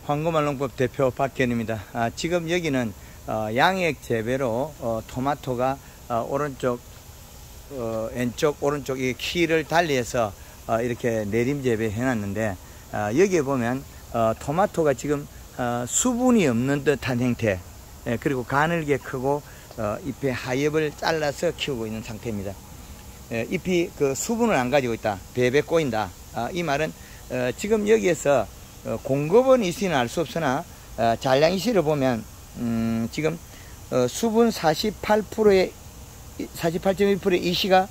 황금알농법 대표 박현입니다. 지금 여기는 양액 재배로 토마토가 오른쪽 왼쪽 오른쪽 이 키를 달리해서 이렇게 내림 재배 해놨는데, 여기에 보면 토마토가 지금 수분이 없는 듯한 형태, 그리고 가늘게 크고 잎의 하엽을 잘라서 키우고 있는 상태입니다. 잎이 그 수분을 안 가지고 있다, 배배 꼬인다. 이 말은 지금 여기에서 공급은 있으나 알 수 없으나 잔량이시를 보면 지금 수분 48%의 48.1%의 이시가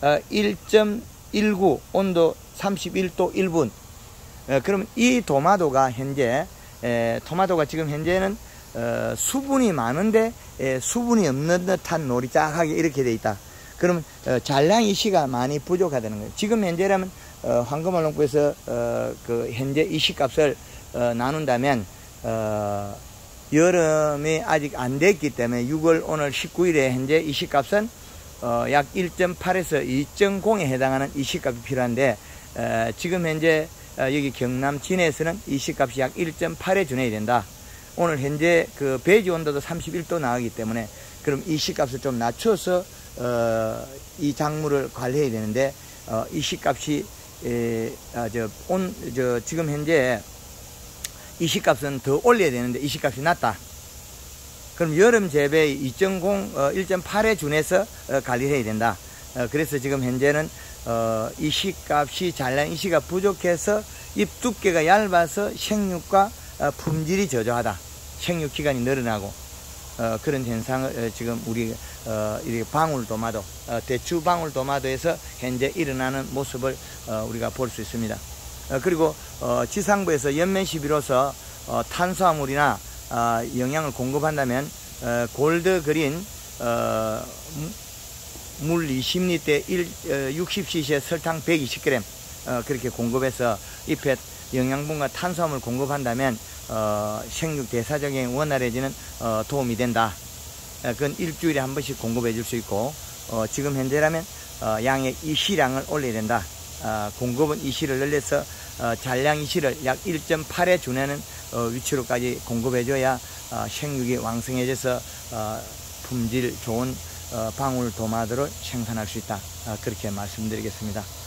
1.19, 온도 31도 1분. 그러면 이 토마토가 현재 토마토가 지금 현재는 수분이 많은데 수분이 없는 듯한 놀이 짝하게 이렇게 돼 있다. 그러면 잔량이시가 많이 부족하다는 거예요. 지금 현재라면 황금알농법에서 그 현재 이시값을 나눈다면 여름이 아직 안 됐기 때문에 6월 오늘 19일에 현재 이시값은 약 1.8에서 2.0에 해당하는 이시값이 필요한데, 지금 현재 여기 경남 진해에서는 이시값이 약 1.8에 준해야 된다. 오늘 현재 그 배지 온도도 31도 나가기 때문에 그럼 이시값을 좀 낮춰서 이 작물을 관리해야 되는데, 이시값이 지금 현재 이시값은 더 올려야 되는데 이시값이 낮다. 그럼 여름 재배 1.8에 준해서 관리를 해야 된다. 그래서 지금 현재는 이시값이 잔량 이시가 부족해서 잎 두께가 얇아서 생육과 품질이 저조하다. 생육 기간이 늘어나고 그런 현상을 지금 우리 이렇게 방울토마토, 대추 방울토마토에서 현재 일어나는 모습을 우리가 볼 수 있습니다. 그리고 지상부에서 연면시비로서 탄수화물이나 영양을 공급한다면 골드그린 물 20리터에 60cc에 설탕 120g 그렇게 공급해서 잎에 영양분과 탄수화물 공급한다면 생육 대사적인 원활해지는 도움이 된다. 그건 일주일에 한 번씩 공급해 줄 수 있고, 지금 현재라면 양의 이시량을 올려야 된다. 공급은 이시를 늘려서 잔량 이시를 약 1.8에 준하는 위치로까지 공급해 줘야 생육이 왕성해져서 품질 좋은 방울토마토를 생산할 수 있다. 그렇게 말씀드리겠습니다.